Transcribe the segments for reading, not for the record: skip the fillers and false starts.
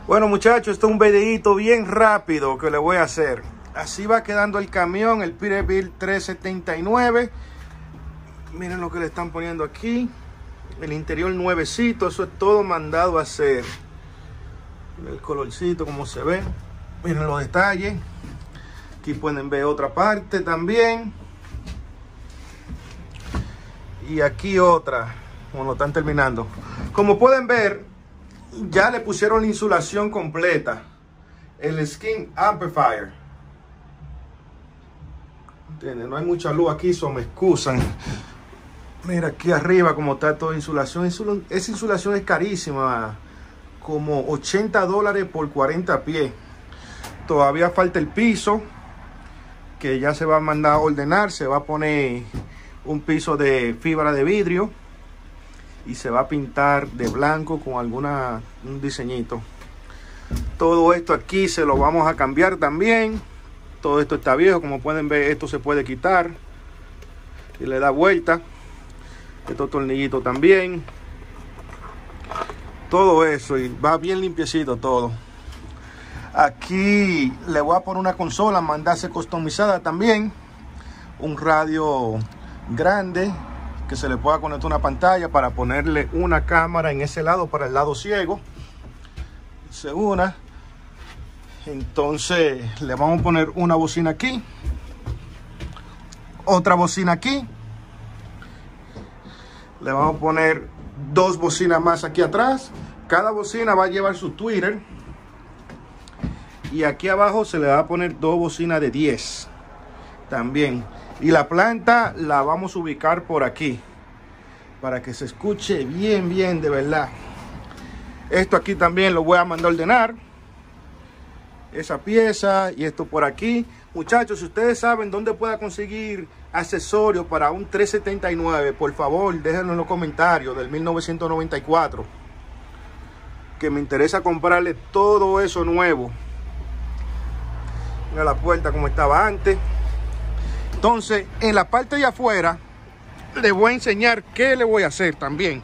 Bueno muchachos, esto es un videito bien rápido que le voy a hacer. Así va quedando el camión, el Peterbilt 379. Miren lo que le están poniendo aquí. El interior nuevecito, eso es todo mandado a hacer. Miren el colorcito, como se ve. Miren los detalles. Aquí pueden ver otra parte también. Y aquí otra, como lo están terminando. Como pueden ver, ya le pusieron la insulación completa. El skin amplifier. ¿Entienden? No hay mucha luz aquí, so me excusan. Mira aquí arriba como está toda insulación. Esa insulación es carísima. Como $80 por 40 pies. Todavía falta el piso, que ya se va a mandar a ordenar. Se va a poner un piso de fibra de vidrio y se va a pintar de blanco con un diseñito. Todo esto aquí se lo vamos a cambiar también. Todo esto está viejo, como pueden ver. Esto se puede quitar y le da vuelta. Estos tornillitos también. Todo eso, y va bien limpiecito todo. Aquí le voy a poner una consola, mandarse customizada también. Un radio grande que se le pueda conectar una pantalla para ponerle una cámara en ese lado para el lado ciego. Una. Entonces le vamos a poner una bocina aquí, otra bocina aquí. Le vamos a poner dos bocinas más aquí atrás. Cada bocina va a llevar su tweeter. Y aquí abajo se le va a poner dos bocinas de 10 también. Y la planta la vamos a ubicar por aquí para que se escuche bien de verdad. Esto aquí también lo voy a mandar a ordenar. Esa pieza y esto por aquí. Muchachos, si ustedes saben dónde pueda conseguir accesorios para un 379, por favor déjenlo en los comentarios, del 1994, que me interesa comprarle todo eso nuevo. Mira la puerta como estaba antes. Entonces en la parte de afuera les voy a enseñar qué le voy a hacer también.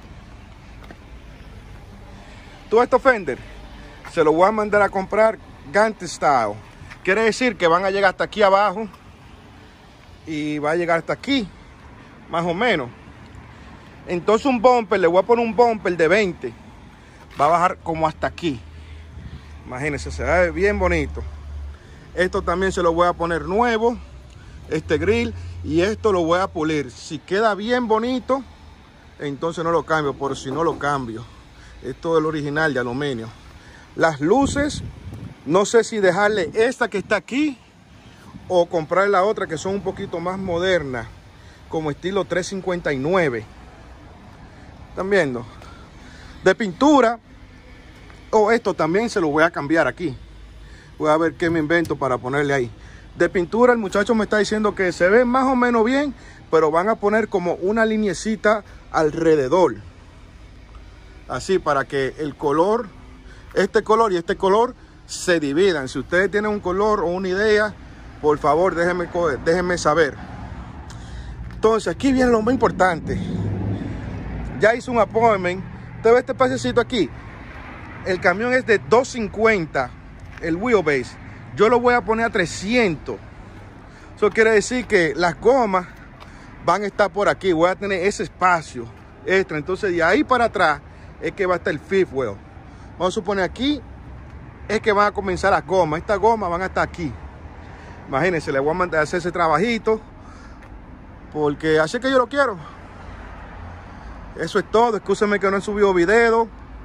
Todo esto fender se lo voy a mandar a comprar Gantt Style. Quiere decir que van a llegar hasta aquí abajo y va a llegar hasta aquí, más o menos. Entonces un bumper, le voy a poner un bumper de 20. Va a bajar como hasta aquí. Imagínense, se ve bien bonito. Esto también se lo voy a poner nuevo, este grill, y esto lo voy a pulir. Si queda bien bonito, entonces no lo cambio, por si no lo cambio. Esto es el original de aluminio. Las luces, no sé si dejarle esta que está aquí o comprar la otra, que son un poquito más modernas, como estilo 359. ¿Están viendo? De pintura, esto también se lo voy a cambiar aquí. Voy a ver qué me invento para ponerle ahí. De pintura el muchacho me está diciendo que se ve más o menos bien, pero van a poner como una linecita alrededor. Así para que el color, este color y este color se dividan. Si ustedes tienen un color o una idea, por favor déjenme saber. Entonces aquí viene lo más importante. Ya hice un appointment. Usted ve este pasecito aquí. El camión es de 250. El wheelbase. Yo lo voy a poner a 300. Eso quiere decir que las gomas van a estar por aquí. Voy a tener ese espacio extra. Entonces de ahí para atrás es que va a estar el fifth wheel. Vamos a suponer aquí es que van a comenzar las gomas. Estas gomas van a estar aquí. Imagínense, le voy a mandar a hacer ese trabajito, porque así es que yo lo quiero. Eso es todo. Escúsenme que no he subido video,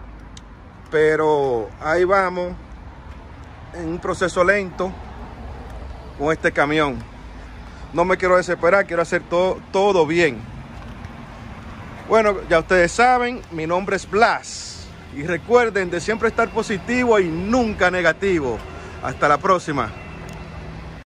pero ahí vamos, en un proceso lento con este camión. No me quiero desesperar, quiero hacer todo bien. Bueno, ya ustedes saben, mi nombre es Blas. Y recuerden de siempre estar positivo y nunca negativo. Hasta la próxima.